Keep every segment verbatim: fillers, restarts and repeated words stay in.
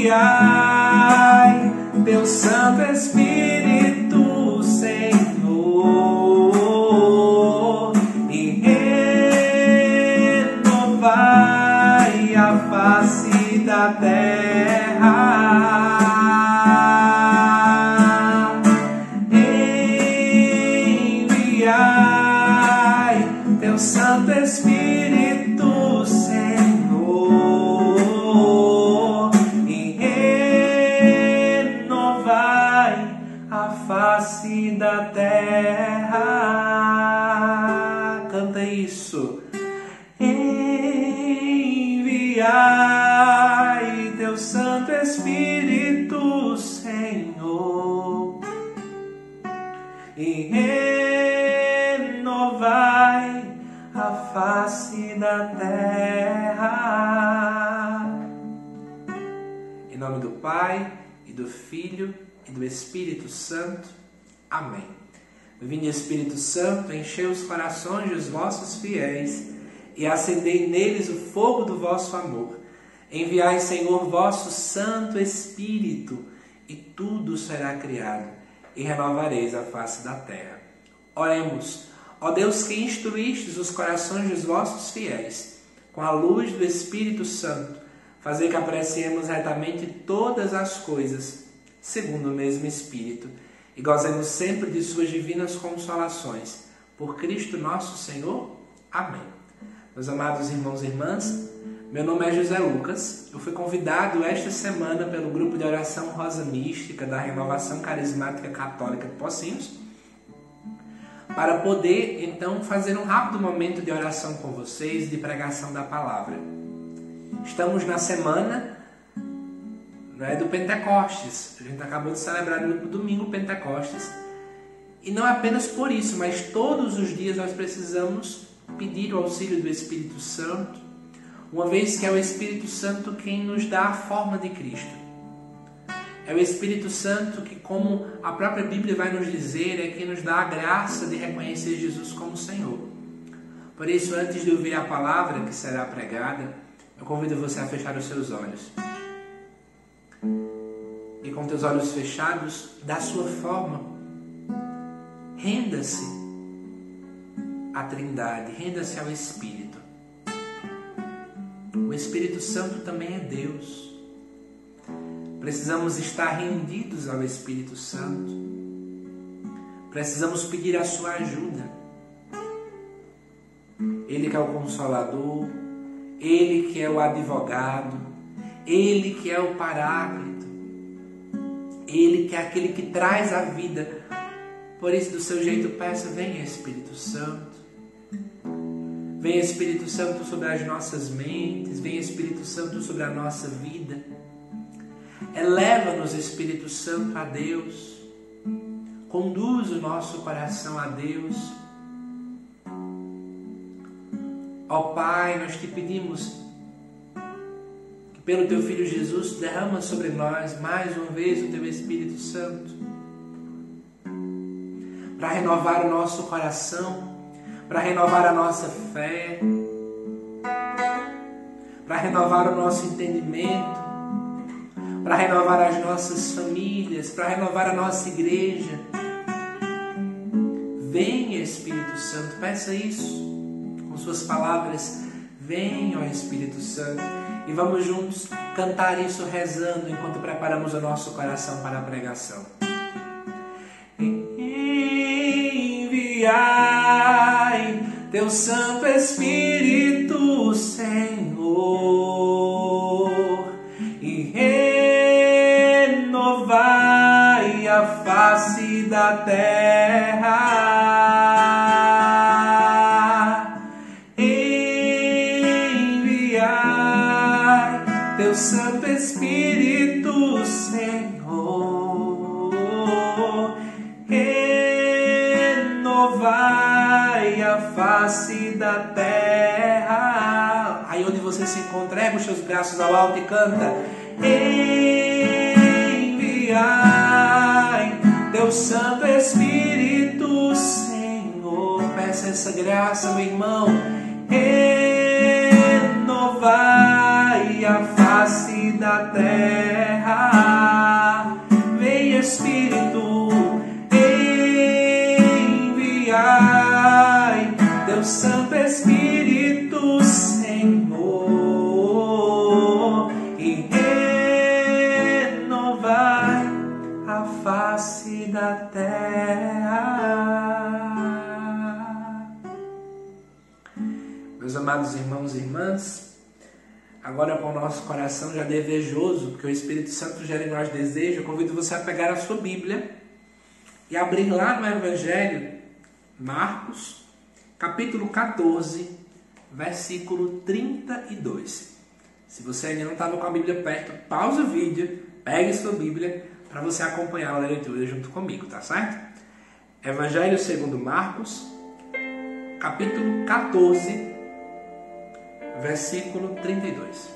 Enviai teu Santo Espírito, Senhor, e renovai a face da terra. Enviai teu Santo Espírito, Senhor, e renovai a face da terra. Canta isso. Enviai teu Santo Espírito, Senhor, e renovai a face da terra. Em nome do Pai, e do Filho, e do Espírito Santo. Amém. Vinde, Espírito Santo, enchei os corações dos vossos fiéis e acendei neles o fogo do vosso amor. Enviai, Senhor, vosso Santo Espírito, e tudo será criado, e renovareis a face da terra. Oremos. Ó Deus, que instruístes os corações dos vossos fiéis, com a luz do Espírito Santo, fazei que apreciemos retamente todas as coisas, segundo o mesmo Espírito, e gozemos sempre de suas divinas consolações. Por Cristo nosso Senhor. Amém. Meus amados irmãos e irmãs, meu nome é José Lucas. Eu fui convidado esta semana pelo grupo de oração Rosa Mística da Renovação Carismática Católica de Pocinhos para poder, então, fazer um rápido momento de oração com vocês, de pregação da palavra. Estamos na semana, né, do Pentecostes. A gente acabou de celebrar no domingo Pentecostes. E não apenas por isso, mas todos os dias nós precisamos pedir o auxílio do Espírito Santo, uma vez que é o Espírito Santo quem nos dá a forma de Cristo. É o Espírito Santo que, como a própria Bíblia vai nos dizer, é quem nos dá a graça de reconhecer Jesus como Senhor. Por isso, antes de ouvir a palavra que será pregada, eu convido você a fechar os seus olhos. E com teus olhos fechados, da sua forma, renda-se à Trindade, renda-se ao Espírito. O Espírito Santo também é Deus. Precisamos estar rendidos ao Espírito Santo. Precisamos pedir a sua ajuda. Ele que é o Consolador, Ele que é o Advogado, Ele que é o Paráclito, Ele que é aquele que traz a vida. Por isso, do seu jeito, peça: venha Espírito Santo. Venha Espírito Santo sobre as nossas mentes, venha Espírito Santo sobre a nossa vida. Eleva-nos, Espírito Santo, a Deus. Conduz o nosso coração a Deus. Ó Pai, nós te pedimos que pelo Teu Filho Jesus derrama sobre nós mais uma vez o Teu Espírito Santo para renovar o nosso coração, para renovar a nossa fé, para renovar o nosso entendimento, para renovar as nossas famílias, para renovar a nossa igreja. Venha, Espírito Santo, peça isso com suas palavras. Venha, ó Espírito Santo, e vamos juntos cantar isso rezando enquanto preparamos o nosso coração para a pregação. Enviai teu Santo Espírito, Senhor, e renovai a face da terra. Enviai teu Santo Espírito, Senhor, renovai a face da terra. Aí onde você se encontra, ergue os seus braços ao alto e canta. Enviai teu Santo Espírito, Senhor. Peça essa graça, meu irmão. Renovai Enchei a face da terra. Vem Espírito, enviai teu Santo Espírito, Senhor, e renovai a face da terra. Meus amados irmãos e irmãs, agora com o nosso coração já desejoso, porque o Espírito Santo gera em nós desejo, eu convido você a pegar a sua Bíblia e abrir lá no Evangelho, Marcos, capítulo quatorze, versículo trinta e dois. Se você ainda não estava com a Bíblia perto, pausa o vídeo, pegue sua Bíblia para você acompanhar a leitura junto comigo, tá certo? Evangelho segundo Marcos, capítulo quatorze, versículo trinta e dois.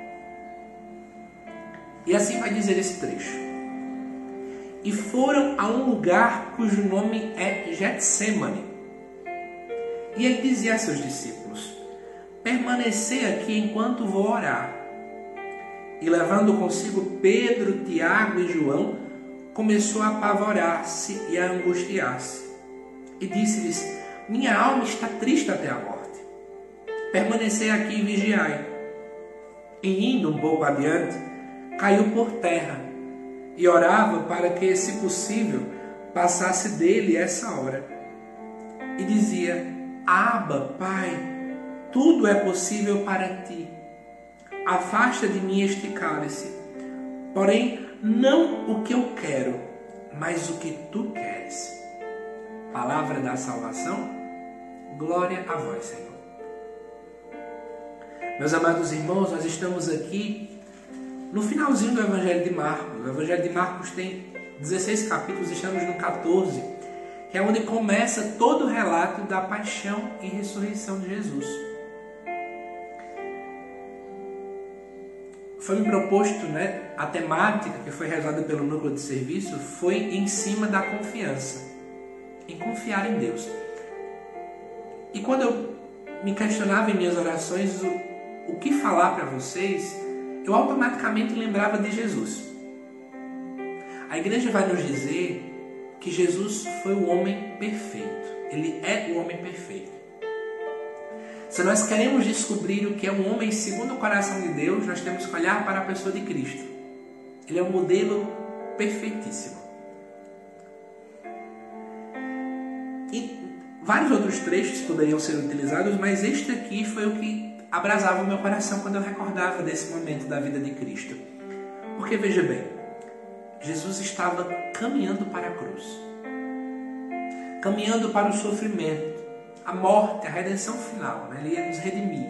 E assim vai dizer esse trecho. E foram a um lugar cujo nome é Getsêmani. E ele dizia a seus discípulos: permanecei aqui enquanto vou orar. E levando consigo Pedro, Tiago e João, começou a apavorar-se e a angustiar-se. E disse-lhes: minha alma está triste até a morte. Permanecei aqui e vigiai. E indo um pouco adiante, caiu por terra e orava para que, se possível, passasse dele essa hora. E dizia: Abba, Pai, tudo é possível para ti. Afasta de mim este cálice. Porém, não o que eu quero, mas o que tu queres. Palavra da salvação. Glória a vós, Senhor. Meus amados irmãos, nós estamos aqui no finalzinho do Evangelho de Marcos. O Evangelho de Marcos tem dezesseis capítulos, estamos no quatorze, que é onde começa todo o relato da paixão e ressurreição de Jesus. Foi-me proposto, né, a temática que foi realizada pelo núcleo de serviço foi em cima da confiança, em confiar em Deus. E quando eu me questionava em minhas orações o, o que falar para vocês, eu automaticamente lembrava de Jesus. A igreja vai nos dizer que Jesus foi o homem perfeito. Ele é o homem perfeito. Se nós queremos descobrir o que é um homem segundo o coração de Deus, nós temos que olhar para a pessoa de Cristo. Ele é um modelo perfeitíssimo. E vários outros trechos poderiam ser utilizados, mas este aqui foi o que abrasava o meu coração quando eu recordava desse momento da vida de Cristo. Porque, veja bem, Jesus estava caminhando para a cruz. Caminhando para o sofrimento, a morte, a redenção final, né? Ele ia nos redimir.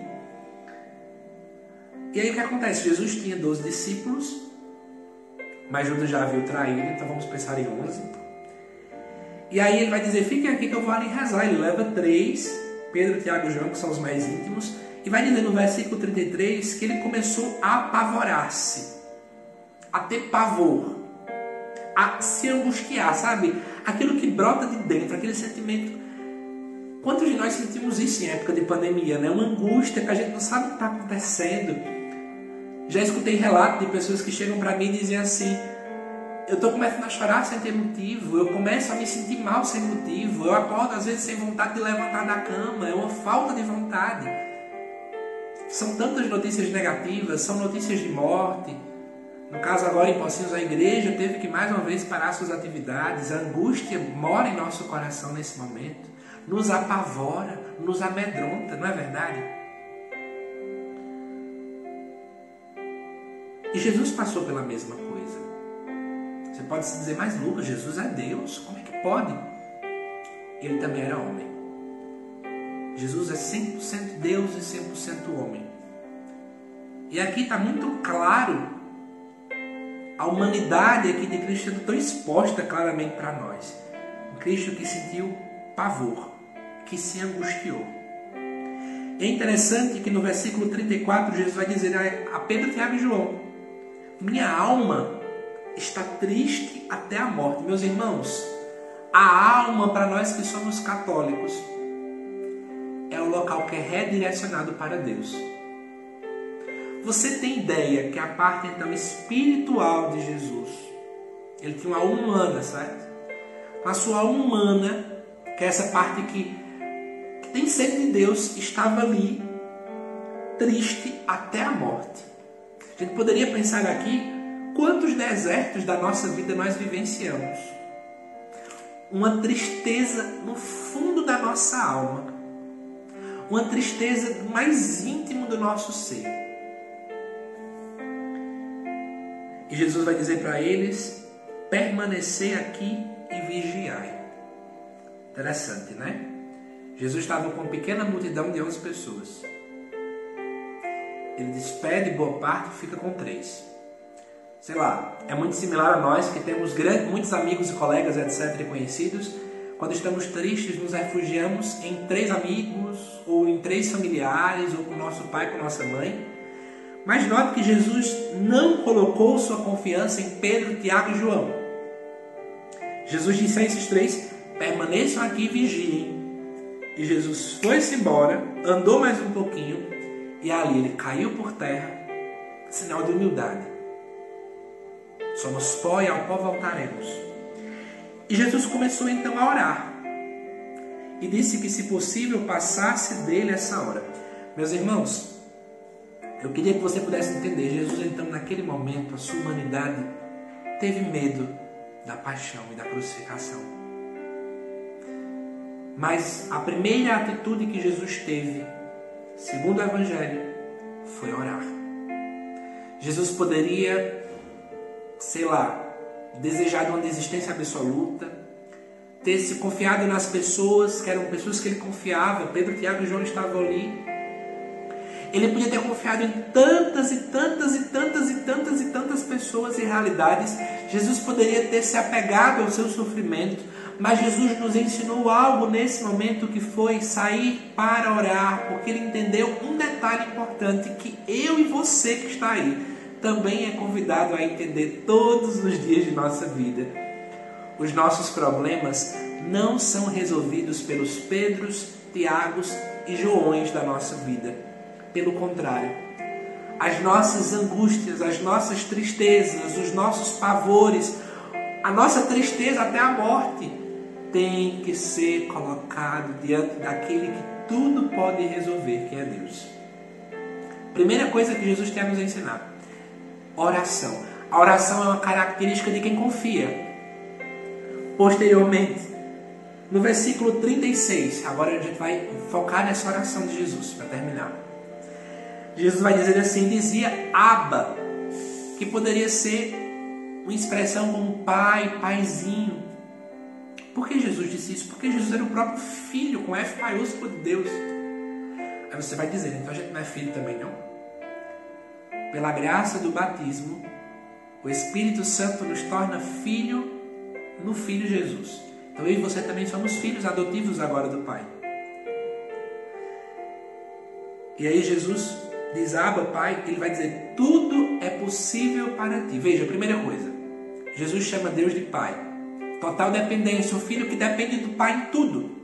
E aí o que acontece? Jesus tinha doze discípulos, mas Judas já havia o traído, então vamos pensar em onze. E aí ele vai dizer: fiquem aqui que eu vou ali rezar. Ele leva três, Pedro, Tiago e João, que são os mais íntimos, e vai dizer no versículo trinta e três que ele começou a apavorar-se, a ter pavor, a se angustiar, sabe? Aquilo que brota de dentro, aquele sentimento. Quantos de nós sentimos isso em época de pandemia, né? Uma angústia que a gente não sabe o que está acontecendo. Já escutei relatos de pessoas que chegam para mim e dizem assim: eu estou começando a chorar sem ter motivo, eu começo a me sentir mal sem motivo, eu acordo às vezes sem vontade de levantar da cama, é uma falta de vontade. São tantas notícias negativas, são notícias de morte. No caso agora em Pocinhos, a igreja teve que mais uma vez parar suas atividades. A angústia mora em nosso coração nesse momento. Nos apavora, nos amedronta, não é verdade? E Jesus passou pela mesma coisa. Você pode se dizer: mas Lucas, Jesus é Deus, como é que pode? Ele também era homem. Jesus é cem por cento Deus e cem por cento homem. E aqui está muito claro a humanidade aqui de Cristo sendo tão exposta claramente para nós. Um Cristo que sentiu pavor, que se angustiou. É interessante que no versículo trinta e quatro Jesus vai dizer a Pedro, Tiago e João: minha alma está triste até a morte. Meus irmãos, a alma, para nós que somos católicos, é o local que é redirecionado para Deus. Você tem ideia que a parte então espiritual de Jesus, ele tinha uma alma humana, certo? Na sua alma humana, que é essa parte que, que tem sede de Deus, estava ali, triste até a morte. A gente poderia pensar aqui, quantos desertos da nossa vida nós vivenciamos? Uma tristeza no fundo da nossa alma. Uma tristeza mais íntimo do nosso ser. E Jesus vai dizer para eles, permanecer aqui e vigiai. Interessante, né? Jesus estava com uma pequena multidão de onze pessoas. Ele despede boa parte e fica com três. Sei lá, é muito similar a nós que temos grandes, muitos amigos e colegas, etcétera, e conhecidos. Quando estamos tristes, nos refugiamos em três amigos, ou em três familiares, ou com nosso pai, com nossa mãe. Mas note que Jesus não colocou sua confiança em Pedro, Tiago e João. Jesus disse a esses três, permaneçam aqui e vigiem. E Jesus foi-se embora, andou mais um pouquinho, e ali ele caiu por terra, sinal de humildade. Somos pó e ao pó voltaremos. E Jesus começou então a orar. E disse que, se possível, passasse dele essa hora. Meus irmãos, eu queria que você pudesse entender. Jesus então, naquele momento, a sua humanidade teve medo da paixão e da crucificação. Mas a primeira atitude que Jesus teve, segundo o Evangelho, foi orar. Jesus poderia, sei lá, desejado uma desistência absoluta, ter se confiado nas pessoas, que eram pessoas que ele confiava. Pedro, Tiago e João estavam ali. Ele podia ter confiado em tantas e tantas e tantas e tantas e tantas pessoas e realidades. Jesus poderia ter se apegado ao seu sofrimento, mas Jesus nos ensinou algo nesse momento, que foi sair para orar, porque ele entendeu um detalhe importante, que eu e você que está aí também é convidado a entender todos os dias de nossa vida. Os nossos problemas não são resolvidos pelos Pedros, Tiagos e Joões da nossa vida. Pelo contrário, as nossas angústias, as nossas tristezas, os nossos pavores, a nossa tristeza até a morte, tem que ser colocado diante daquele que tudo pode resolver, que é Deus. Primeira coisa que Jesus tem a nos ensinar: oração. A oração é uma característica de quem confia. Posteriormente, no versículo trinta e seis, agora a gente vai focar nessa oração de Jesus, para terminar. Jesus vai dizer assim, dizia Abba, que poderia ser uma expressão como pai, paizinho. Por que Jesus disse isso? Porque Jesus era o próprio Filho, com F maiúsculo de Deus. Aí você vai dizer, então a gente não é filho também não? Pela graça do batismo, o Espírito Santo nos torna filho no Filho Jesus. Então eu e você também somos filhos adotivos agora do Pai. E aí Jesus diz, Abba, Pai, ele vai dizer, tudo é possível para ti. Veja, a primeira coisa, Jesus chama Deus de Pai. Total dependência, um filho que depende do Pai em tudo.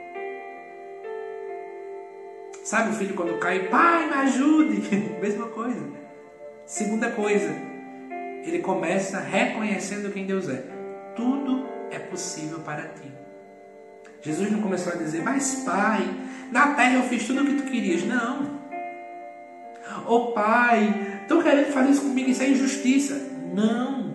Sabe o filho quando cai, Pai, me ajude. Mesma coisa. Segunda coisa, ele começa reconhecendo quem Deus é. Tudo é possível para ti. Jesus não começou a dizer, mas Pai, na terra eu fiz tudo o que tu querias. Não. Ô Pai, estão querendo fazer isso comigo, isso é injustiça. Não.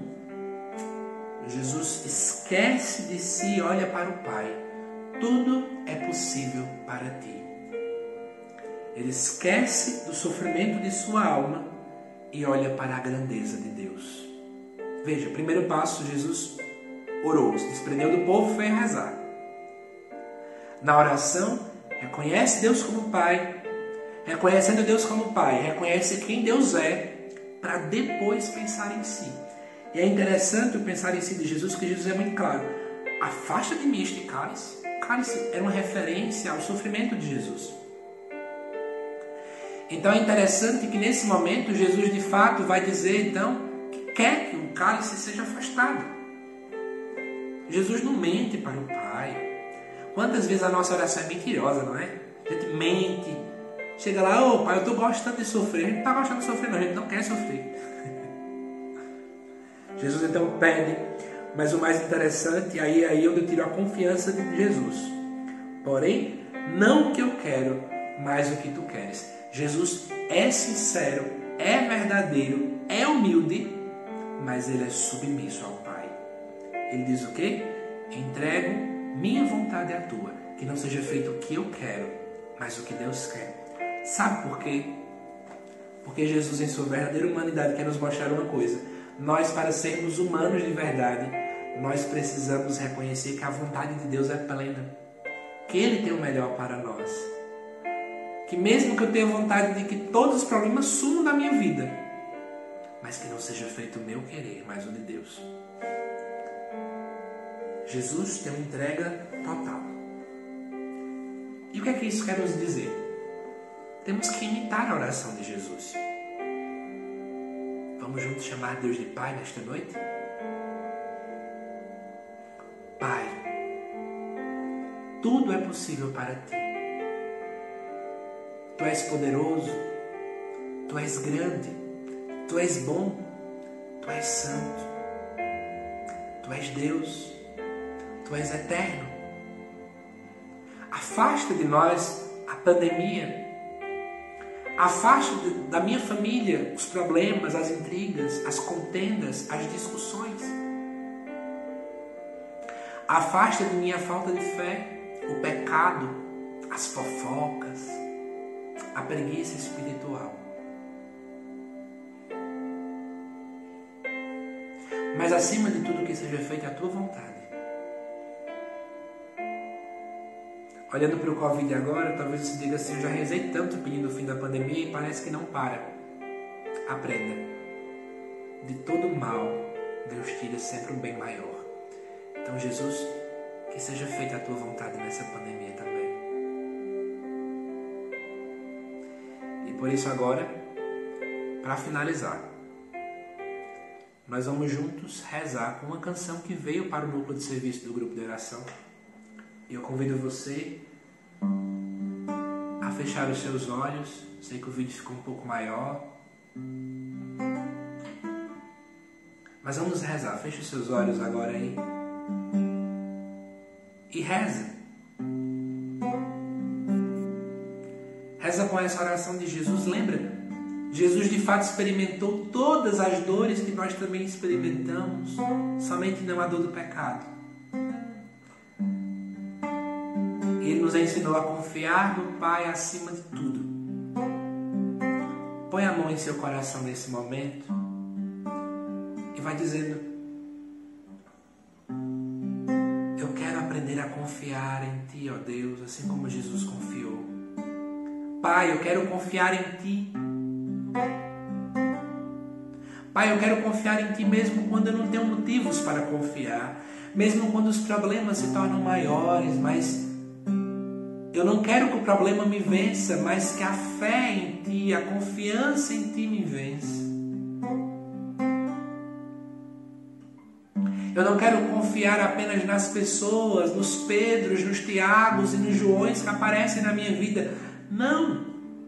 Jesus esquece de si e olha para o Pai. Tudo é possível para ti. Ele esquece do sofrimento de sua alma e olha para a grandeza de Deus. Veja, primeiro passo, Jesus orou, se desprendeu do povo e foi rezar. Na oração, reconhece Deus como Pai. Reconhecendo Deus como Pai, reconhece quem Deus é, para depois pensar em si. E é interessante o pensar em si de Jesus, que Jesus é muito claro. Afasta de mim este cálice. O cálice era uma referência ao sofrimento de Jesus. Então é interessante que nesse momento Jesus de fato vai dizer então que quer que o cálice seja afastado. Jesus não mente para o Pai. Quantas vezes a nossa oração é mentirosa, não é? A gente mente, Chega lá, ô pai, eu estou gostando de sofrer. A gente não está gostando de sofrer, não, a gente não quer sofrer. Jesus então pede, mas o mais interessante, aí é aí onde eu tiro a confiança de Jesus. Porém, não o que eu quero, mas o que tu queres. Jesus é sincero, é verdadeiro, é humilde, mas ele é submisso ao Pai. Ele diz o quê? Entrego minha vontade à tua, que não seja feito o que eu quero, mas o que Deus quer. Sabe por quê? Porque Jesus, em sua verdadeira humanidade, quer nos mostrar uma coisa. Nós, para sermos humanos de verdade, nós precisamos reconhecer que a vontade de Deus é plena. Que Ele tem o melhor para nós. Que mesmo que eu tenha vontade de que todos os problemas sumam da minha vida, mas que não seja feito o meu querer, mas o de Deus. Jesus tem uma entrega total. E o que é que isso quer nos dizer? Temos que imitar a oração de Jesus. Vamos juntos chamar Deus de Pai nesta noite? Pai, tudo é possível para Ti. Tu és poderoso, Tu és grande, Tu és bom, Tu és santo, Tu és Deus, Tu és eterno. Afasta de nós a pandemia. Afasta da minha família os problemas, as intrigas, as contendas, as discussões. Afasta de mim a falta de fé, o pecado, as fofocas, a preguiça espiritual. Mas acima de tudo, que seja feita a tua vontade. Olhando para o Covid agora, talvez você diga assim, eu já rezei tanto pedindo o fim da pandemia e parece que não para. Aprenda. De todo mal, Deus tira sempre um bem maior. Então, Jesus, que seja feita a tua vontade nessa pandemia também. E por isso agora, para finalizar, nós vamos juntos rezar com uma canção que veio para o núcleo de serviço do grupo de oração. E eu convido você a fechar os seus olhos. Sei que o vídeo ficou um pouco maior, mas vamos rezar. Feche os seus olhos agora aí e reza. Reza com essa oração de Jesus. Lembra? Jesus de fato experimentou todas as dores que nós também experimentamos, somente não a dor do pecado. Ele nos ensinou a confiar no Pai acima de tudo. Põe a mão em seu coração nesse momento e vai dizendo: eu quero aprender a confiar em Ti, ó Deus, assim como Jesus confiou. Pai, eu quero confiar em Ti. Pai, eu quero confiar em Ti mesmo quando eu não tenho motivos para confiar, mesmo quando os problemas se tornam maiores, mas eu não quero que o problema me vença, mas que a fé em Ti, a confiança em Ti me vença. Eu não quero confiar apenas nas pessoas, nos Pedros, nos Tiagos e nos Joões que aparecem na minha vida. Não!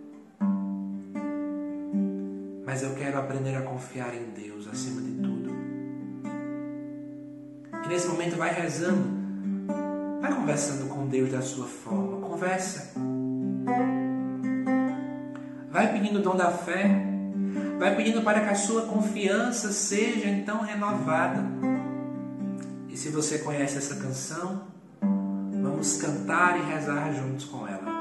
Mas eu quero aprender a confiar em Deus acima de tudo. E nesse momento vai rezando. Vai conversando com Deus da sua forma. Conversa. Vai pedindo o dom da fé. Vai pedindo para que a sua confiança seja então renovada. E se você conhece essa canção, vamos cantar e rezar juntos com ela.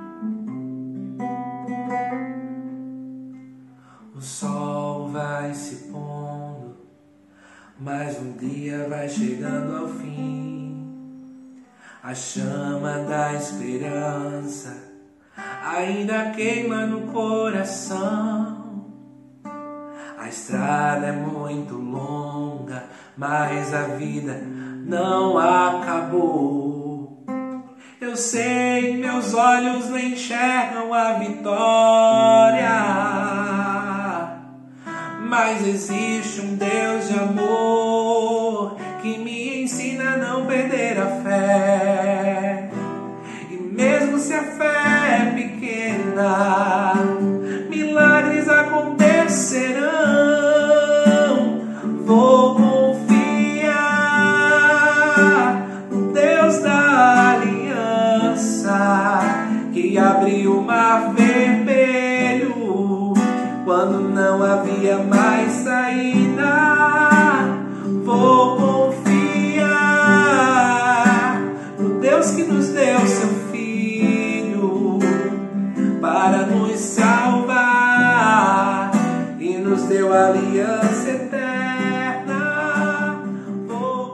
O sol vai se pondo, mas um dia vai chegando ao fim. A chama da esperança ainda queima no coração. A estrada é muito longa, mas a vida não acabou. Eu sei, meus olhos não enxergam a vitória, mas existe um Deus de amor que me ensina a não perder a fé. E mesmo se a fé é pequena, eterna, milagres acontecerão. Vou confiar no Deus da aliança, que abriu o mar vermelho quando não havia mais saída. Vou confiar no Deus que nos deu seu Filho para nos salvar e nos deu a aliança eterna. Vou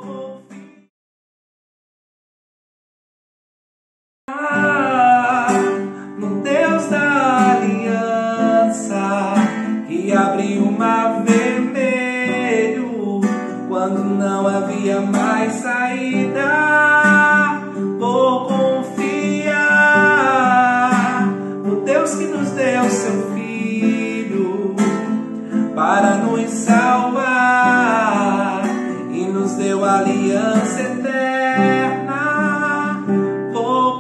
confiar no Deus da aliança, que abriu o mar vermelho quando não havia mais saída. Vou confiar no Deus que nos deu seu Filho para nos salvar e nos deu a aliança eterna. Vou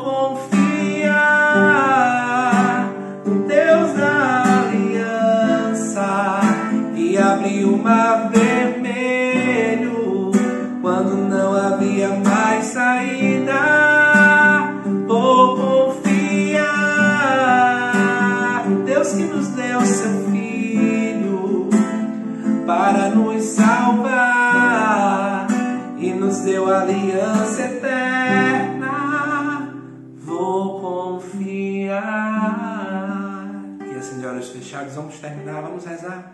confiar no Deus da aliança, que abriu o mar vermelho quando não havia mais saída. Vou confiar no Deus que nos deu seu Filho para nos salvar e nos deu a aliança eterna. Vou confiar. E assim, de olhos fechados, vamos terminar, vamos rezar.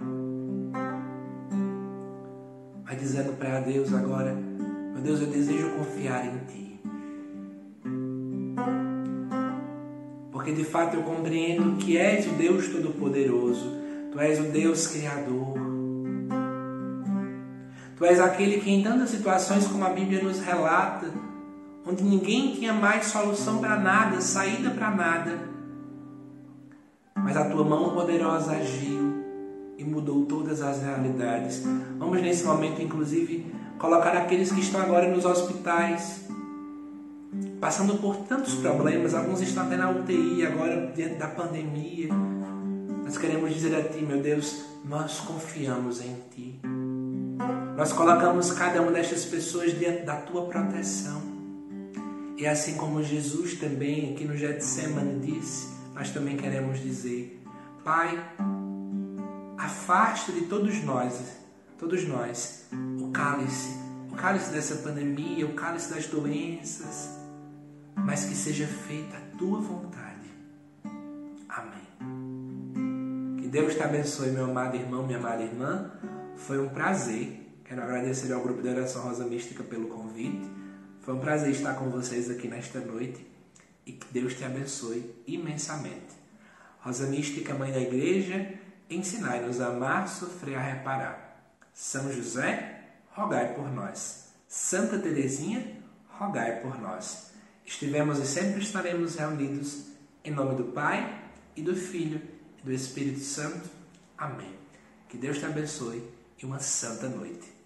Vai dizendo para Deus agora: meu Deus, eu desejo confiar em Ti, porque de fato eu compreendo que és o Deus Todo-Poderoso. Tu és o Deus Criador. Tu és aquele que em tantas situações como a Bíblia nos relata, onde ninguém tinha mais solução para nada, saída para nada, mas a Tua mão poderosa agiu e mudou todas as realidades. Vamos nesse momento, inclusive, colocar aqueles que estão agora nos hospitais, passando por tantos problemas. Alguns estão até na U T I agora, diante da pandemia. Nós queremos dizer a Ti, meu Deus, nós confiamos em Ti. Nós colocamos cada uma destas pessoas diante da Tua proteção. E assim como Jesus também, aqui no Getsemane, disse, nós também queremos dizer: Pai, afasta de todos nós, todos nós, o cálice, o cálice dessa pandemia, o cálice das doenças, mas que seja feita a Tua vontade. Amém. Que Deus te abençoe, meu amado irmão, minha amada irmã. Foi um prazer. Quero agradecer ao Grupo de Oração Rosa Mística pelo convite. Foi um prazer estar com vocês aqui nesta noite e que Deus te abençoe imensamente. Rosa Mística, Mãe da Igreja, ensinai-nos a amar, sofrer, a reparar. São José, rogai por nós. Santa Teresinha, rogai por nós. Estivemos e sempre estaremos reunidos em nome do Pai, e do Filho, e do Espírito Santo. Amém. Que Deus te abençoe e uma santa noite.